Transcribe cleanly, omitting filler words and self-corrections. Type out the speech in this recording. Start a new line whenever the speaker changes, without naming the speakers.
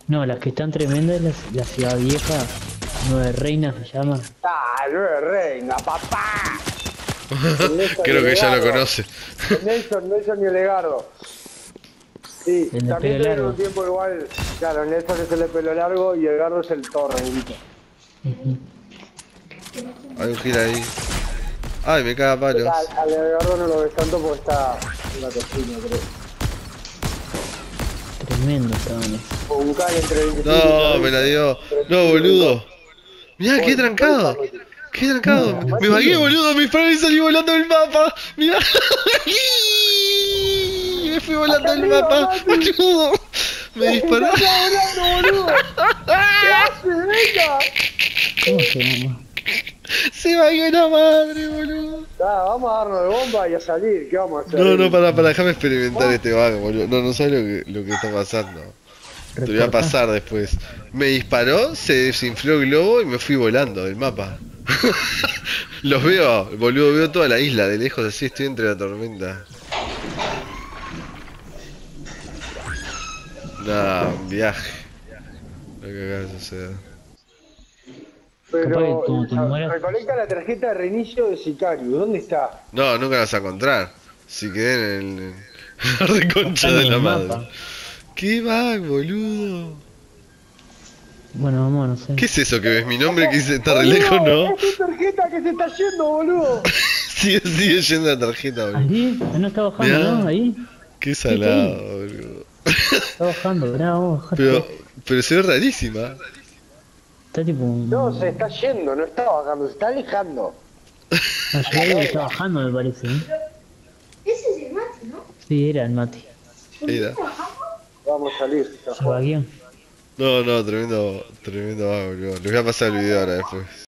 No, las que están tremendas es la ciudad vieja, Nueva Reina se llama.
Ah, Nueve Reina, papá. El Nelson y
Creo
el
que ya lo
Edgardo.
conoce.
El Nelson y el Edgardo. Sí,
El de
también
pelo
tuvieron
largo.
un tiempo igual. Claro, Nelson es el de pelo largo y Edgardo es el torre, bonito.
Ujú.
Hay un gil ahí. Ay, me caga a palos.
Al Edgardo no lo ves tanto porque está en la cocina, creo.
Tremendo estaban.
O un cale entre 25
No,
y
me la
30.
dio. No, boludo. Mirá, qué
Oye,
trancado. Qué trancado.
No,
Me vagué, boludo. Me disparé y salí volando del mapa. Mirá. Me fui volando
¡Acá
del
arriba,
mapa.
Mati!
Boludo. Me disparó.
¡Está volando, boludo! ¿Qué hace? ¡Venga!
¿Cómo se llama?
Se vagué la madre, boludo.
Vamos a darnos de bomba y a salir. ¿Qué vamos a hacer?
No, para, déjame experimentar este bug, boludo. No, no sabes lo que está pasando. Te voy a
Reportá.
pasar después. Me disparó, se desinfló el globo y me fui volando del mapa. Los veo, boludo, veo toda la isla de lejos así, estoy entre la tormenta. Nah, un viaje. Lo que acaba de suceder.
Pero
Capaz que como te mueras.
recolecta la tarjeta de reinicio de Sicarius. ¿Dónde está?
No, nunca la vas a encontrar. Si quedé en el... la reconcha de
En
la
el
madre.
mapa.
¿Qué bug, boludo?
Bueno, vamos, no sé.
¿Qué es eso que ves mi nombre que dice está re lejos, no?
¡Es tu tarjeta que se está yendo, boludo!
Sigue yendo la tarjeta, boludo.
¿Ahí? No está bajando,
Mirá.
¿no? Ahí.
Qué
está ahí?
salado, boludo.
Está bajando, bravo, bajaste.
Pero se ve rarísima.
Está tipo un...
No, se está yendo, no está bajando, se está alejando.
No, yo creo que está bajando, me parece. ¿Eh?
Ese es el mate, ¿no?
Sí, era el Mati.
Era.
Vamos a salir.
Se vagueó.
No, tremendo bug, boludo. Les voy a pasar el video ahora después.